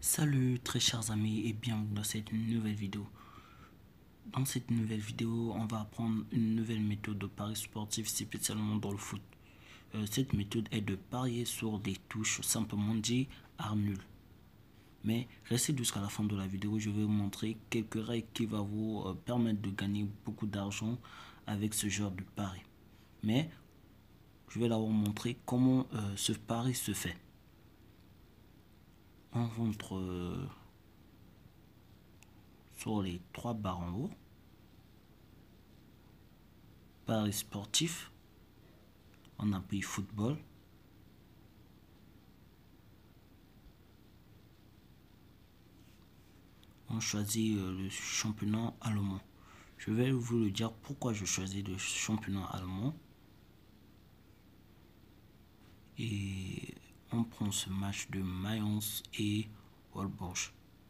Salut très chers amis et bienvenue dans cette nouvelle vidéo. Dans cette nouvelle vidéo, on va apprendre une nouvelle méthode de pari sportif spécialement dans le foot. Cette méthode est de parier sur des touches, simplement dit art nul. Mais restez jusqu'à la fin de la vidéo, je vais vous montrer quelques règles qui vont vous permettre de gagner beaucoup d'argent avec ce genre de pari. Mais je vais d'abord montrer comment ce pari se fait. On rentre sur les trois barres en haut. Paris sportif, on appuie football. On choisit le championnat allemand. Je vais vous le dire pourquoi je choisis le championnat allemand. Et on prend ce match de Mayence et Wolfsburg.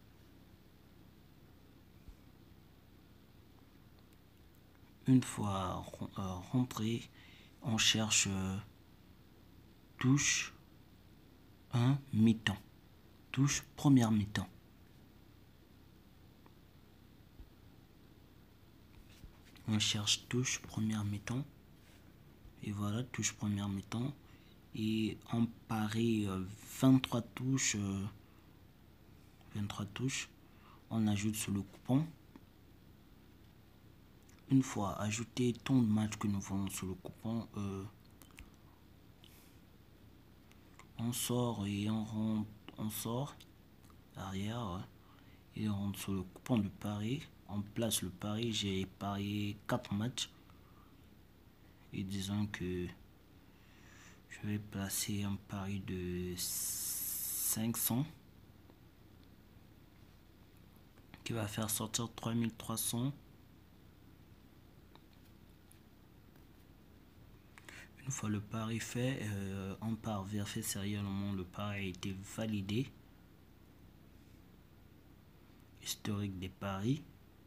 Une fois rentré, on cherche touche 1 mi-temps. Touche première mi-temps. On cherche touche première mi-temps. Et voilà, touche première mi-temps. Et on parie 23 touches. 23 touches. On ajoute sur le coupon. Une fois ajouté tant de matchs que nous voulons sur le coupon, on sort et on sort arrière, ouais, et on rentre sur le coupon de pari. On place le pari. J'ai parié 4 matchs et disons que je vais placer un pari de 500 qui va faire sortir 3300. Une fois le pari fait, on part vérifier sérieusement le pari a été validé. Historique des paris.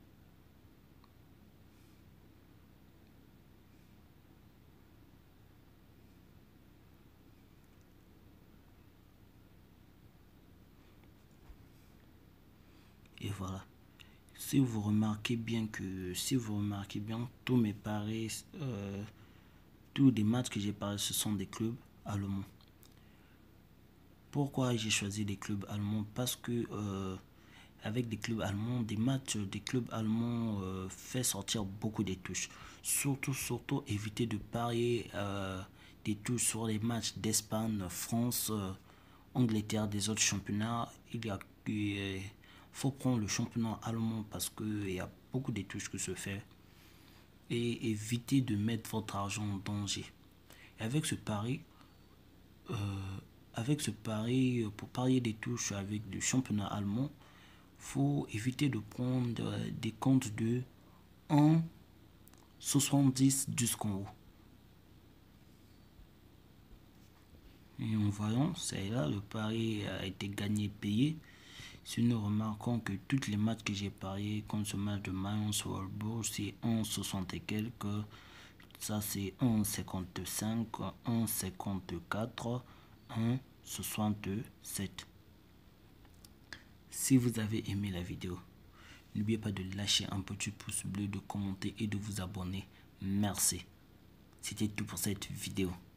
Et voilà. Si vous remarquez bien, tous mes paris, tous les matchs que j'ai pariés, ce sont des clubs allemands. Pourquoi j'ai choisi des clubs allemands? Parce que avec des clubs allemands, des matchs des clubs allemands fait sortir beaucoup de touches. Surtout, éviter de parier des touches sur les matchs d'Espagne, France, Angleterre, des autres championnats. Il faut prendre le championnat allemand parce qu'il y a beaucoup de touches que se fait. Et éviter de mettre votre argent en danger. Et avec ce pari, pour parier des touches avec du championnat allemand, faut éviter de prendre des comptes de 1,70 jusqu'en haut. Et en voyant, c'est là, le pari a été gagné, payé. Si nous remarquons que tous les matchs que j'ai pariés, comme ce match de Mayence Wolfsburg, c'est 1,60 et quelques. Ça c'est 1,55, 1,54, 1,67. Si vous avez aimé la vidéo, n'oubliez pas de lâcher un petit pouce bleu, de commenter et de vous abonner. Merci. C'était tout pour cette vidéo.